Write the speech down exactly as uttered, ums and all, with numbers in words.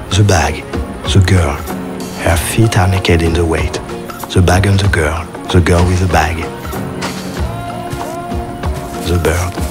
The bag, the girl. Her feet are naked in the weight. The bag and the girl, the girl with the bag. The bird.